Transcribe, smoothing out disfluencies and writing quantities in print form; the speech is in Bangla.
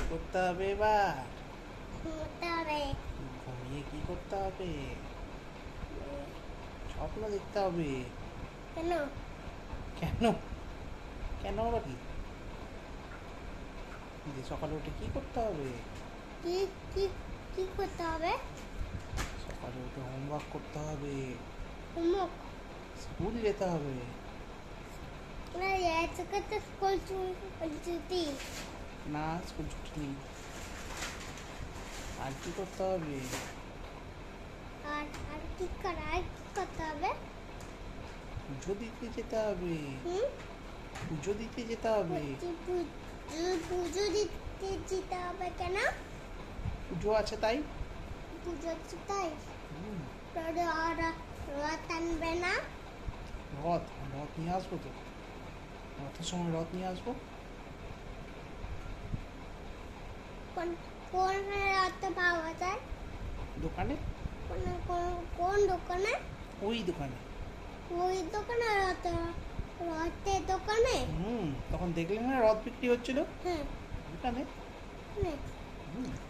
করতে হবে এবার? ঘুমোতে হবে। ঘুমিয়ে কি করতে হবে? স্বপ্ন দেখতে হবে। কেন? কেন? কেন আবার কি? যে সকালে উঠে কি করতে হবে? কি কি কি করতে হবে? সকালে উঠে হোমওয়ার্ক করতে হবে, হোমওয়ার্ক? স্কুল যেতে হবে। না, আজকে তো স্কুল ছুটি। না, স্কুল ছুটি নেই। আর কি করতে হবে? আর আর কি করতে হবে? পুজো দিতে যেতে হবে। হুম? পুজো দিতে যেতে হবে। পুজো দিতে যেতে হবে কেন? পুজো আছে তাই। পুজো হচ্ছে তাই? হুম, রথ আনবে না? রথ রথ নিয়ে আসবো তো। রথের সময় রথ নিয়ে আসবো। কোন কোন রথ পাওয়া যায়? দোকানে। কোন দোকানে? ওই দোকানে। ওই দোকানে রথের দোকানে? তখন দেখলে না রথ বিক্রি হচ্ছিল হ্যাঁ। ওখানে। হ্যাঁ। হুম।